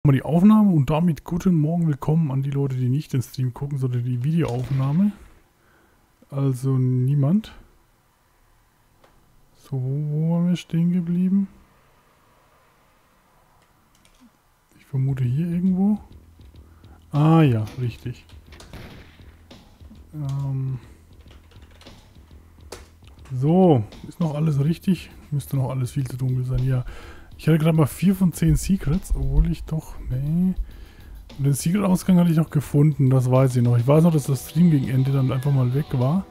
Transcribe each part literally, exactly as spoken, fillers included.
Mal die Aufnahme und damit guten Morgen, willkommen an die Leute, die nicht den Stream gucken, sondern die Videoaufnahme. Also niemand. So, wo waren wir stehen geblieben? Ich vermute hier irgendwo. Ah ja, richtig. Ähm so, ist noch alles richtig? Müsste noch alles viel zu dunkel sein, ja. Ich hatte gerade mal vier von zehn Secrets, obwohl ich doch... Nee. Und den Secret-Ausgang hatte ich noch gefunden, das weiß ich noch. Ich weiß noch, dass das Stream gegen Ende dann einfach mal weg war.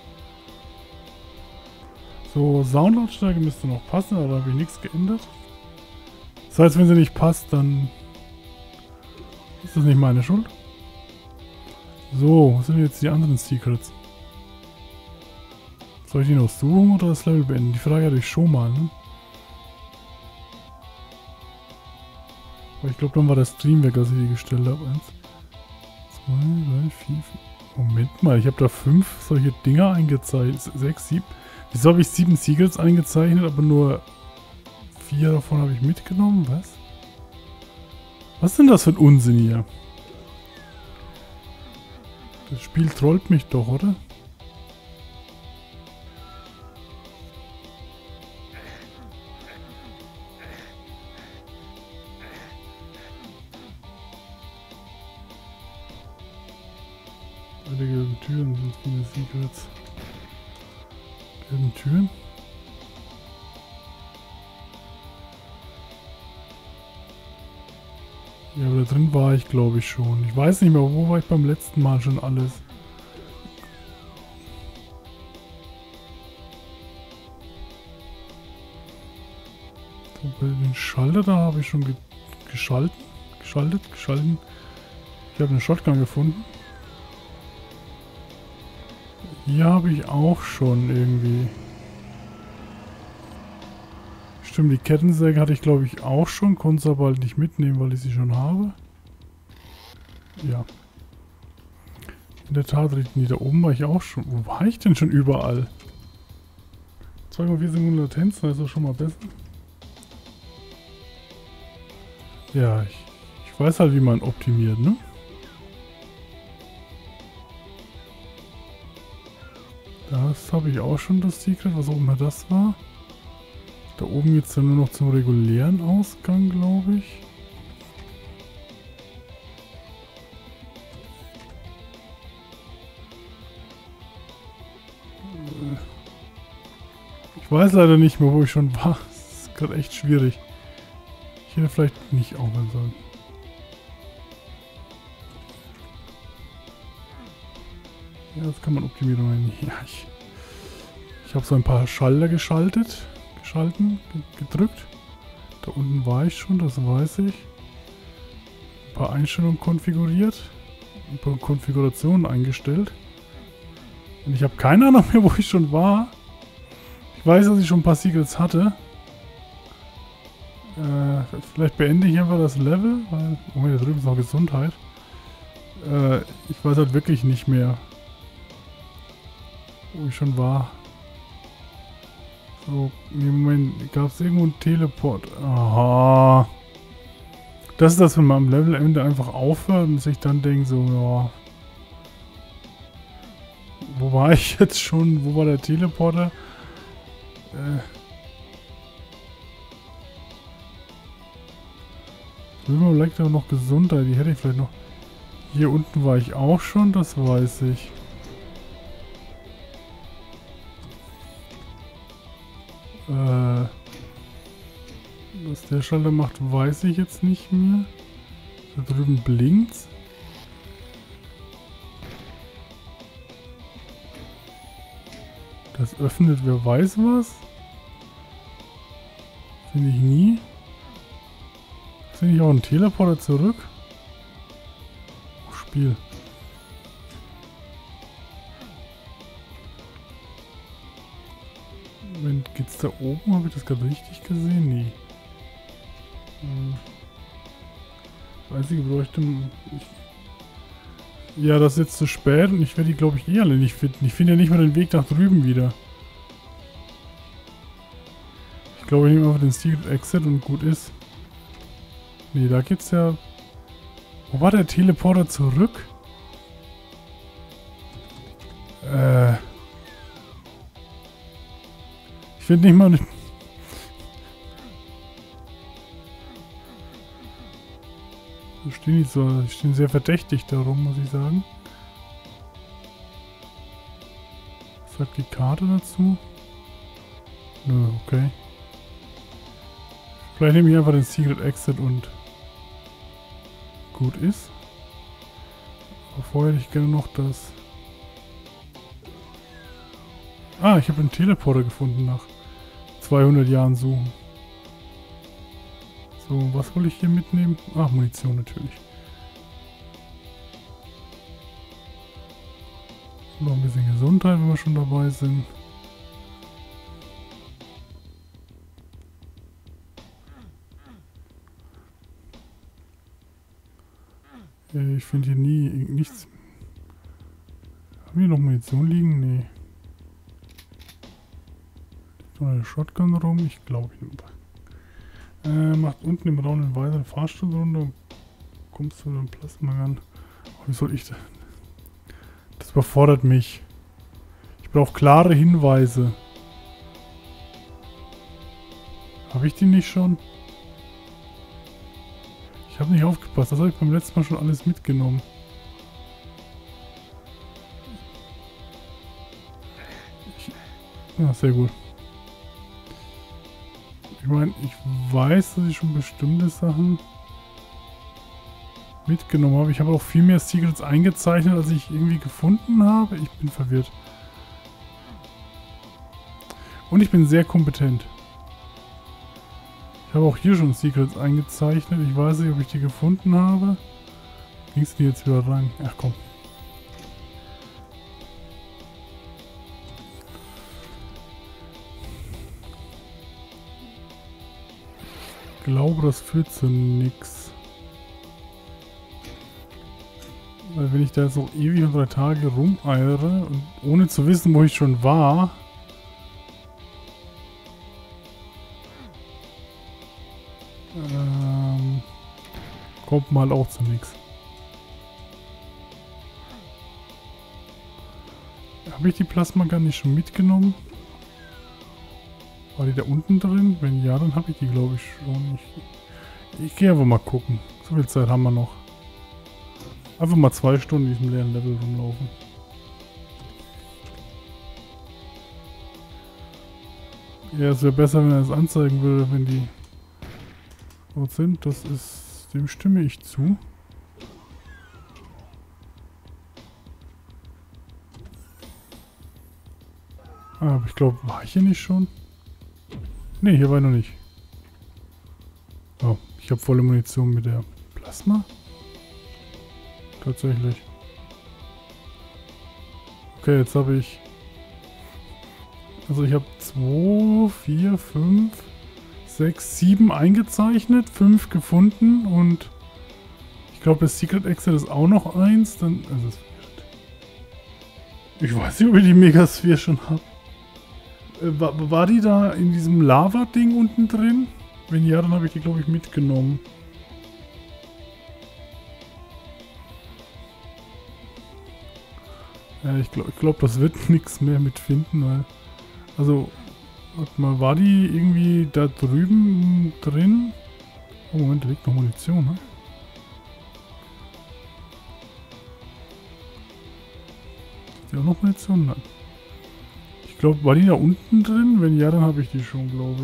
So, Soundlautstärke müsste noch passen, aber da habe ich nichts geändert. Das heißt, wenn sie nicht passt, dann ist das nicht meine Schuld. So, was sind jetzt die anderen Secrets? Soll ich die noch suchen oder das Level beenden? Die Frage hatte ich schon mal, ne? Aber ich glaube, dann war der Stream weg, als ich die gestellt habe. Eins, zwei, drei, vier, fünf. Moment mal, ich habe da fünf solche Dinger eingezeichnet. Sechs, sieben. Wieso habe ich sieben Secrets eingezeichnet, aber nur vier davon habe ich mitgenommen? Was? Was ist denn das für ein Unsinn hier? Das Spiel trollt mich doch, oder? Alle gelben Türen sind viele Secrets. Gelben Türen? Ja, aber da drin war ich, glaube ich, schon. Ich weiß nicht mehr, wo war ich beim letzten Mal schon alles. So, bei den Schalter, da habe ich schon ge geschalten. Geschaltet, geschalten. Ich habe eine Shotgun gefunden. Hier habe ich auch schon irgendwie. Stimmt, die Kettensäge hatte ich, glaube ich, auch schon. Konnte es aber halt nicht mitnehmen, weil ich sie schon habe. Ja. In der Tat, die da oben war ich auch schon. Wo war ich denn schon überall? zwei Komma vier Sekunden Latenz, das ist doch schon mal besser. Ja, ich, ich weiß halt, wie man optimiert, ne? Das habe ich auch schon, das Secret, was auch immer das war. Da oben geht es dann nur noch zum regulären Ausgang, glaube ich. Ich weiß leider nicht mehr, wo ich schon war. Das ist gerade echt schwierig. Ich hätte vielleicht nicht aufhören sollen. Ja, das kann man Optimierung nennen. Ja, ich, ich habe so ein paar Schalter geschaltet, geschalten, gedrückt. Da unten war ich schon, das weiß ich. Ein paar Einstellungen konfiguriert. Ein paar Konfigurationen eingestellt. Und ich habe keine Ahnung mehr, wo ich schon war. Ich weiß, dass ich schon ein paar Secrets hatte. Äh, vielleicht beende ich einfach das Level, weil... Oh, da drüben ist noch Gesundheit. Äh, ich weiß halt wirklich nicht mehr, wo ich schon war. So, im Moment gab es irgendwo einen Teleport. Aha. Das ist das, wenn man am Levelende einfach aufhört und sich dann denkt so, ja. Wo war ich jetzt schon? Wo war der Teleporter? Äh. Drüben lag da noch Gesundheit, die hätte ich vielleicht noch. Hier unten war ich auch schon, das weiß ich. Äh, was der Schalter macht, weiß ich jetzt nicht mehr. Da drüben blinkt's. Das öffnet, wer weiß was. Finde ich nie. Finde ich auch einen Teleporter zurück. Oh, Spiel. Moment, geht's da oben? Habe ich das gerade richtig gesehen? Nee. Hm. Das einzige bräuchte... Ich, ja, das ist jetzt zu spät und ich werde die, glaube ich, eh alle nicht finden. Ich finde ja nicht mal den Weg nach drüben wieder. Ich glaube, ich nehme einfach den Secret Exit und gut ist. Nee, da geht's ja... Wo war der Teleporter zurück? Äh... Ich finde nicht mal... Die stehen nicht so... Die stehen sehr verdächtig darum, muss ich sagen. Was sagt die Karte dazu? Nö, okay. Vielleicht nehme ich einfach den Secret Exit und gut ist. Aber vorher hätte ich gerne noch das... Ah, ich habe einen Teleporter gefunden nach zweihundert Jahren Suchen. So, was wollte ich hier mitnehmen? Ach, Munition natürlich. Noch ein bisschen Gesundheit, wenn wir schon dabei sind. Ich finde hier nie nichts. Haben wir noch Munition liegen? Nee. Liegt noch eine Shotgun rum? Ich glaube nicht. Äh, macht unten im Raum einen weiteren Fahrstuhl runter und kommst du dann Plasma ran. Oh, wie soll ich da? Das überfordert mich. Ich brauche klare Hinweise. Habe ich die nicht schon? Ich habe nicht aufgepasst. Das habe ich beim letzten Mal schon alles mitgenommen. Ich, ja, sehr gut. Ich meine, ich weiß, dass ich schon bestimmte Sachen mitgenommen habe. Ich habe auch viel mehr Secrets eingezeichnet, als ich irgendwie gefunden habe. Ich bin verwirrt. Und ich bin sehr kompetent. Ich habe auch hier schon Secrets eingezeichnet. Ich weiß nicht, ob ich die gefunden habe. Gingst du die jetzt wieder rein? Ach komm. Ich glaube, das führt zu nix. Weil wenn ich da jetzt noch ewig und drei Tage rumeiere und ohne zu wissen, wo ich schon war, ähm, kommt mal auch zu nichts. Habe ich die Plasmagun nicht schon mitgenommen? War die da unten drin? Wenn ja, dann habe ich die, glaube ich, schon. Ich, ich gehe einfach mal gucken. So viel Zeit haben wir noch. Einfach mal zwei Stunden in diesem leeren Level rumlaufen. Ja, es wäre besser, wenn er es anzeigen würde, wenn die dort sind. Das ist... Dem stimme ich zu. Ah, aber ich glaube, war ich hier nicht schon? Ne, hier war ich noch nicht. Oh, ich habe volle Munition mit der Plasma. Tatsächlich. Okay, jetzt habe ich... Also ich habe zwei, vier, fünf, sechs, sieben eingezeichnet, fünf gefunden und ich glaube, das Secret Exit ist auch noch eins. Dann, also es wird... Ich weiß nicht, ob ich die Megasphere schon habe. Äh, war, war die da in diesem Lava-Ding unten drin? Wenn ja, dann habe ich die, glaube ich, mitgenommen. Ja, ich glaube, ich glaub, das wird nichts mehr mitfinden, weil... Also, warte mal, war die irgendwie da drüben drin? Oh, Moment, da liegt noch Munition, ne? Ist die auch noch Munition? Nein. Ich glaube, war die da unten drin? Wenn ja, dann habe ich die schon, glaube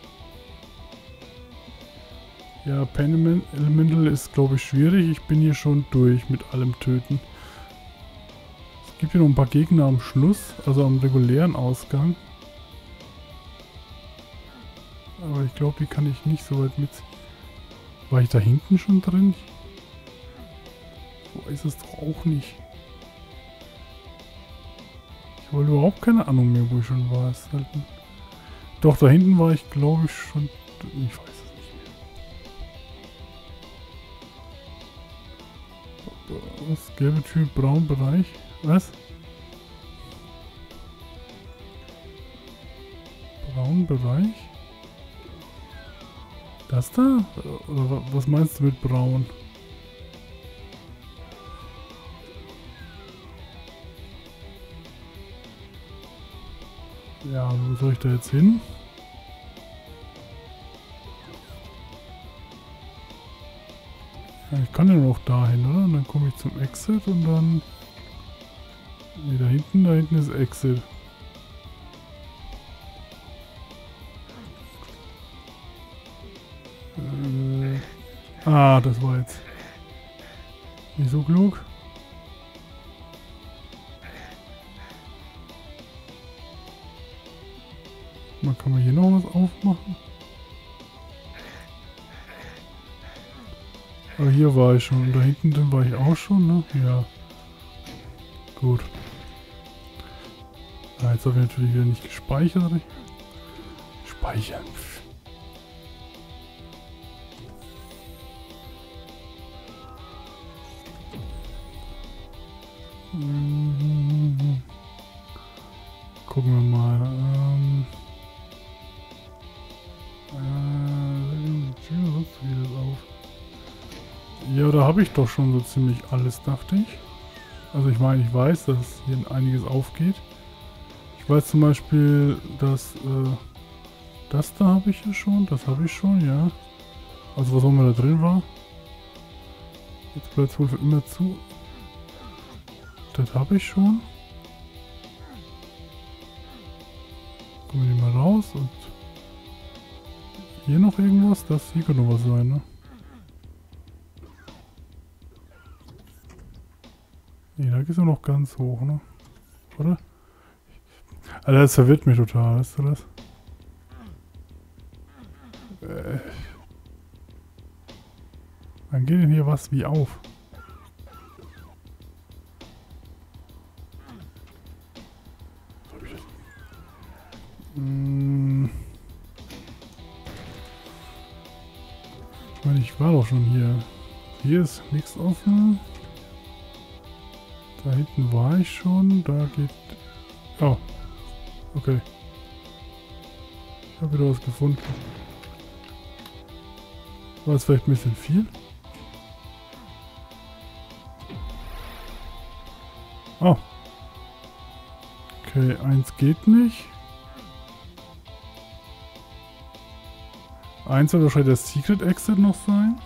ich. Ja, Pan Elemental ist, glaube ich, schwierig. Ich bin hier schon durch mit allem Töten. Es gibt hier noch ein paar Gegner am Schluss, also am regulären Ausgang. Aber ich glaube, die kann ich nicht so weit mit... War ich da hinten schon drin? So ist es doch auch nicht. Ich habe überhaupt keine Ahnung mehr, wo ich schon war. Es halt ein... Doch, da hinten war ich, glaube ich, schon... Ich weiß es nicht mehr. Was? Gelbe Tür, braun Bereich? Was? Braun Bereich? Da Das da? Oder wa- was meinst du mit braun? Ja, wo soll ich da jetzt hin? Ja, ich kann ja noch dahin, oder? Und dann komme ich zum Exit und dann... Ne, da hinten, da hinten ist Exit. Äh, ah, das war jetzt nicht so klug. Man kann man hier noch was aufmachen. Aber hier war ich schon. Und da hinten drin war ich auch schon, ne? Ja. Gut. Ah, jetzt habe ich natürlich wieder nicht gespeichert. Speichern. Pff. Mhm. Gucken wir mal. Ähm. Äh, sonst wieder auf. Ja, da habe ich doch schon so ziemlich alles, dachte ich. Also ich meine, ich weiß, dass hier einiges aufgeht. Ich weiß zum Beispiel, dass äh, das da habe ich ja schon, das habe ich schon, ja. Also was auch immer da drin war. Jetzt bleibt es wohl für immer zu. Das habe ich schon. Kommen wir hier mal raus und hier noch irgendwas? Das hier kann noch was sein, ne? Nee, da geht's ja noch ganz hoch, ne? Oder? Alter, das verwirrt mich total, weißt du das? Äh. Wann geht denn hier was wie auf? Was hab ich das? Hm. Ich meine, ich war doch schon hier. Hier ist nichts offen. Da hinten war ich schon. Da geht... Oh. Okay. Ich habe wieder was gefunden. War es vielleicht ein bisschen viel? Oh. Okay, eins geht nicht. Eins soll wahrscheinlich das Secret Exit noch sein.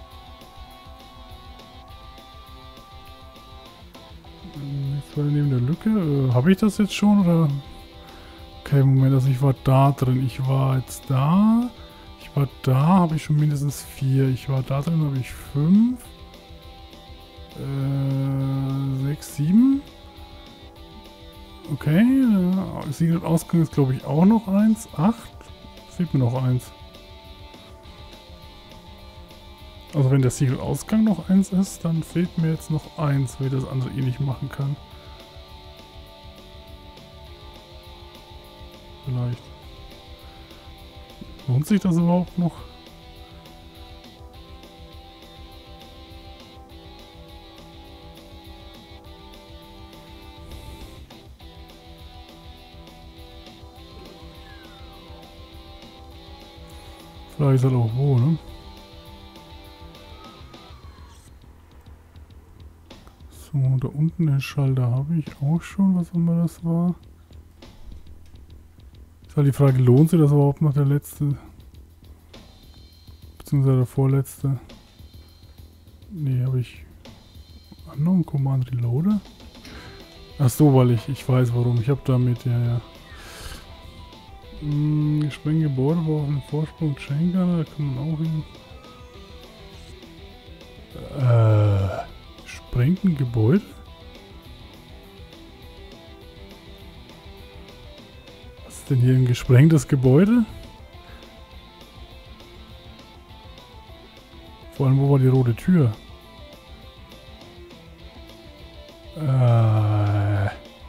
Jetzt war neben der Lücke. Äh, habe ich das jetzt schon oder? Okay, Moment, also ich war da drin. Ich war jetzt da. Ich war da, habe ich schon mindestens vier. Ich war da drin, habe ich fünf. Äh, sechs, sieben. Okay, äh, Secret Ausgang ist glaube ich auch noch eins. Acht. Fehlt mir noch eins. Also wenn der Secret Ausgang noch eins ist, dann fehlt mir jetzt noch eins, weil ich das andere eh nicht machen kann. Vielleicht. Lohnt sich das überhaupt noch? Vielleicht ist halt auch wo, ne? So, da unten den Schalter habe ich auch schon, was immer das war. Ist halt die Frage, lohnt sich das überhaupt noch der letzte? Beziehungsweise der vorletzte? Nee, habe ich Unknown Command Reloader? Ach so, weil ich, ich weiß warum. Ich habe damit, ja, ja. Hm, gesprengte Gebäude brauchen einen Vorsprung Schenker, da kann man auch hin. Äh, sprengt ein Gebäude? Was ist denn hier ein gesprengtes Gebäude? Vor allem, wo war die rote Tür? Äh.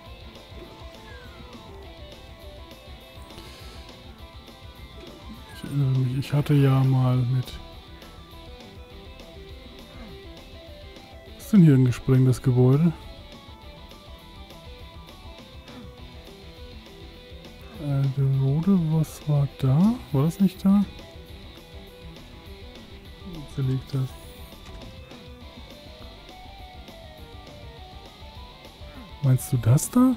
Ich erinnere mich, ich hatte ja mal mit... Was ist denn hier ein gesprengtes Gebäude? Äh, der rote, was war da? War das nicht da? zerlegt hast. Meinst du das da?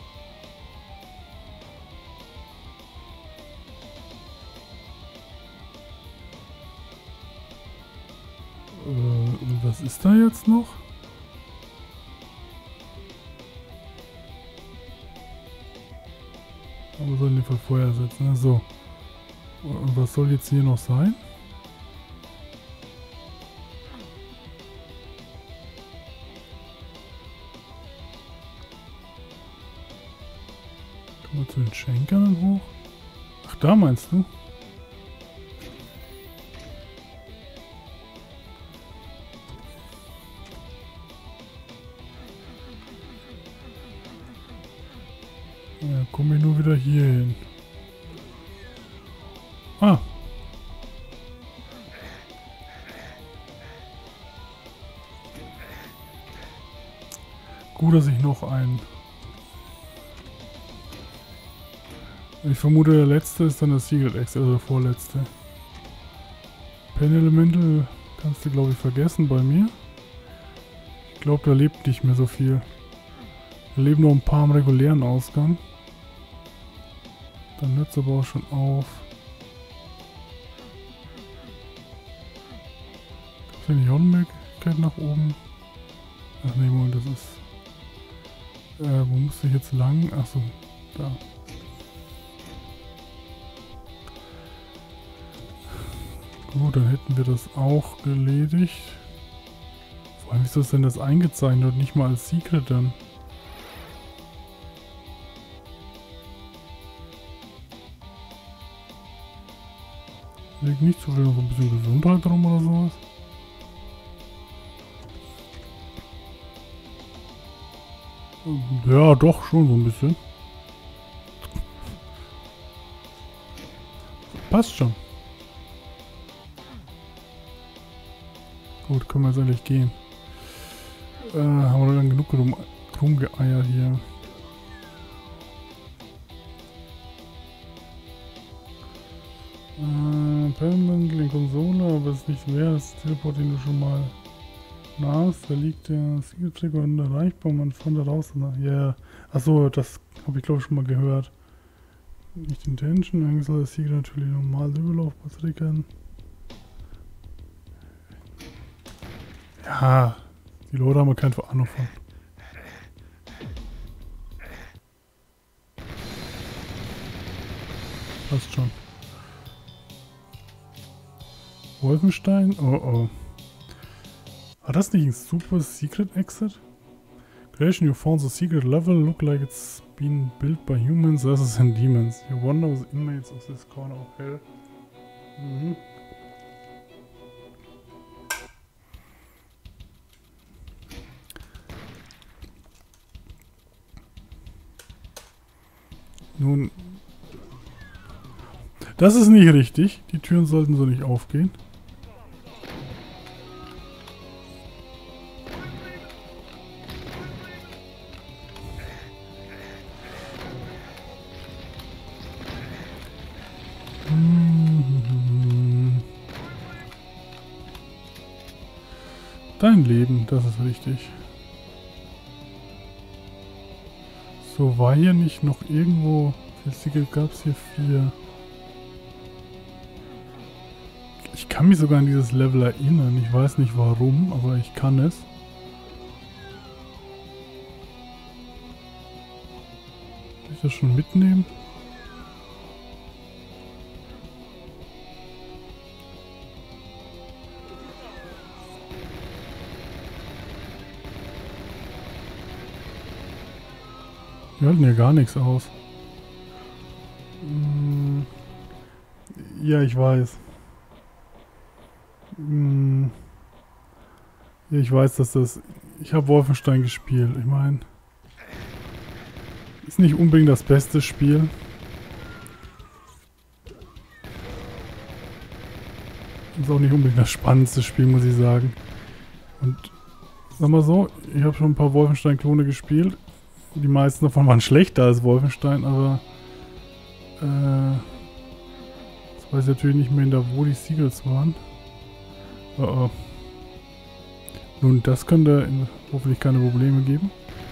Äh, und was ist da jetzt noch? Aber soll den Fall Feuer setzen. Also. Und was soll jetzt hier noch sein? Kommen wir zu den Schenkern hoch? Ach, da meinst du? Ja, komme ich nur wieder hier hin. Ah. Gut, dass ich noch einen... Ich vermute, der letzte ist dann das Secret Exit, also der vorletzte. Pen Elemental kannst du, glaube ich, vergessen bei mir. Ich glaube, da lebt nicht mehr so viel. Da leben noch ein paar am regulären Ausgang. Dann hört es aber auch schon auf. Gibt es hier nicht auch eine Möglichkeit nach oben? Ach nee, Moment, das ist... Äh, wo muss ich jetzt lang? Achso, da. Gut, dann hätten wir das auch erledigt. Vor allem, wieso ist denn das eingezeichnet und nicht mal als Secret dann? Liegt nicht so viel noch so ein bisschen Gesundheit drum oder sowas? Ja, doch, schon so ein bisschen. Passt schon. Gut, können wir jetzt endlich gehen. Äh, haben wir dann genug rum, rumgeeiert hier. Äh, Permanent in Konsole, aber es ist nicht mehr als Teleport, den du schon mal nahst. Da liegt der Secret-Trigger unerreichbar, man fand da raus. Ja, yeah. Achso, das habe ich glaube ich schon mal gehört. Nicht Intention, eigentlich soll das Secret natürlich normal überlaufbar triggern. Ja, die Leute haben wir keine Ahnung von. Passt schon. Wolfenstein? Oh oh. War das nicht ein super Secret Exit? Creation, you found the secret level, look like it's been built by humans rather than demons. You wonder the inmates of this corner of hell. Mhm. Nun, das ist nicht richtig. Die Türen sollten so nicht aufgehen. Dein Leben, das ist richtig. So, war hier nicht noch irgendwo... Wie gab es hier vier? Ich kann mich sogar an dieses Level erinnern. Ich weiß nicht warum, aber ich kann es. Kann ich das schon mitnehmen? Wir halten ja gar nichts aus. Hm. Ja, ich weiß. Hm. Ja, ich weiß, dass das... Ich habe Wolfenstein gespielt. Ich meine... Ist nicht unbedingt das beste Spiel. Ist auch nicht unbedingt das spannendste Spiel, muss ich sagen. Und... Sag mal so, ich habe schon ein paar Wolfenstein-Klone gespielt. Die meisten davon waren schlechter als Wolfenstein, aber äh, jetzt weiß ich natürlich nicht mehr, wo die Secrets waren. Oh oh. Nun, das könnte hoffentlich keine Probleme geben.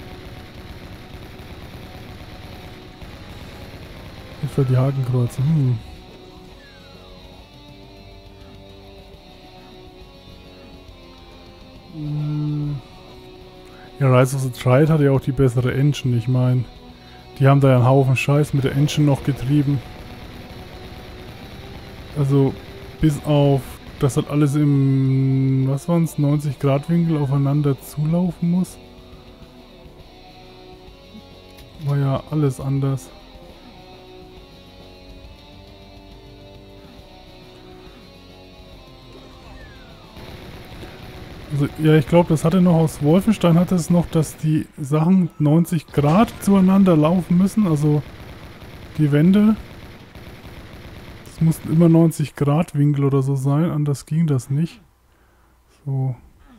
Jetzt für die Hakenkreuze. Hm. Hm. Ja, Rise of the Triad hat ja auch die bessere Engine, ich meine. Die haben da ja einen Haufen Scheiß mit der Engine noch getrieben. Also, bis auf, dass das alles im, was waren es, neunzig Grad Winkel aufeinander zulaufen muss. War ja alles anders. Also, ja, ich glaube, das hatte noch aus Wolfenstein, hatte es noch, dass die Sachen neunzig Grad zueinander laufen müssen, also die Wände. Es mussten immer neunzig Grad Winkel oder so sein, anders ging das nicht. So.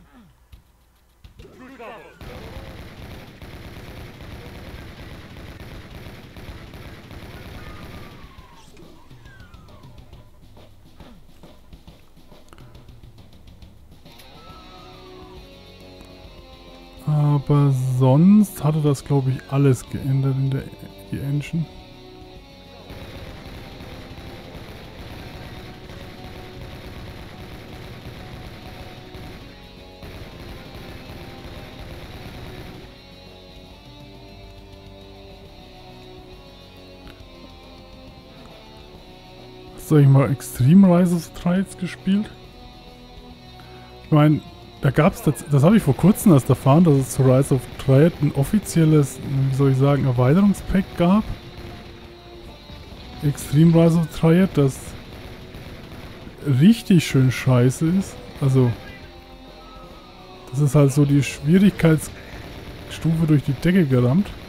Aber sonst hatte das, glaube ich, alles geändert in der die Engine. Hast du eigentlich mal Extreme Rise of the Triads gespielt? Ich meine, da gab es, das, das habe ich vor kurzem erst erfahren, dass es zu Rise of Triad ein offizielles, wie soll ich sagen, Erweiterungspack gab. Extreme Rise of Triad, das richtig schön scheiße ist. Also, das ist halt so die Schwierigkeitsstufe durch die Decke gerammt.